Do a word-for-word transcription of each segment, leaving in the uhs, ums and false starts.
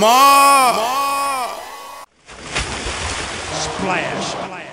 Ma. Splash.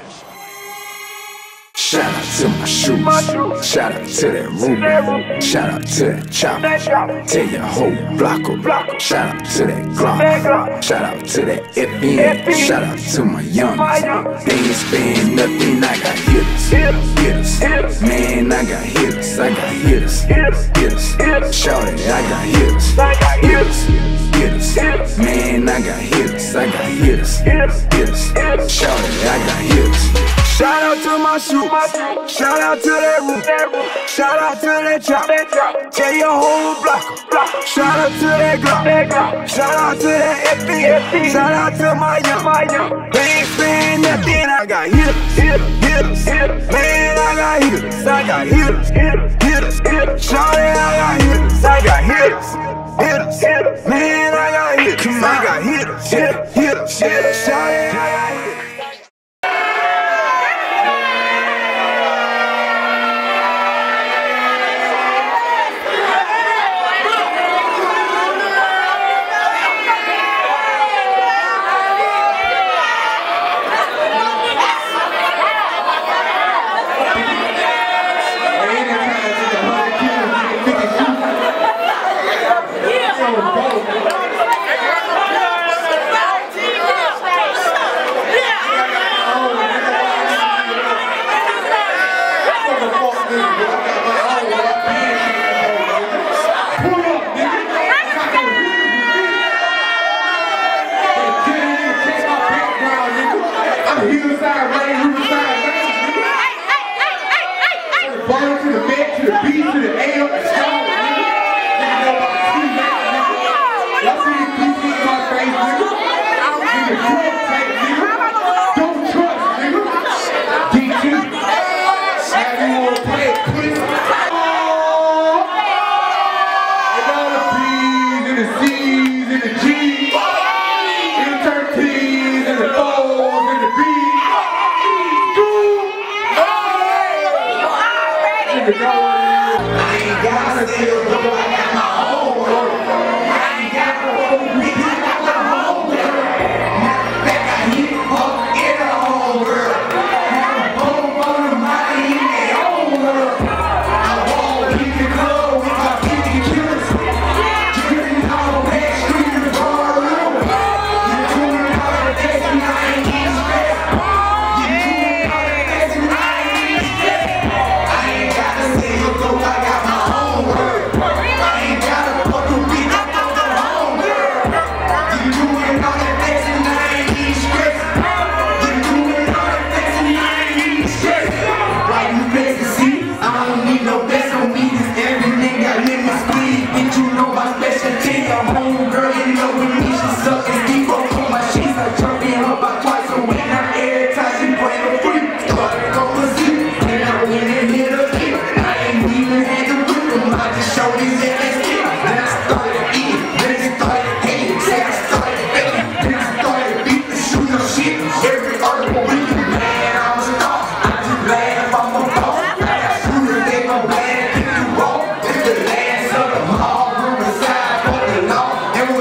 Shout out to my shoes, shout out to that room, shout out to that chop, tell your whole block up, shout out to that Glock, shout out to that F N, shout out to my youngins. They ain't spend nothing, I got hitters, hitters, man, I got hitters, I got hitters, hitters, shout it, I got hitters, hitters, hitters, man, I got hitters, I got hitters, hitters, shout it, I got hitters. Shout out to my shoes, shout out to that roof, shout out to that chop, tell your whole block, shout out to that Glock, shout out to that F N, shout out to my young, they ain't spend nothing, I got hitters, hitters, man, I got hitters, I got hitters, hitters, shout it, I got hitters, I got hitters, hitters, man, I got hitters, I got hitters, hitters, shout it, I got hitters. It's the last of the hall, room aside for the law. And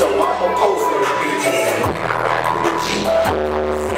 so I'ma post on the bitch.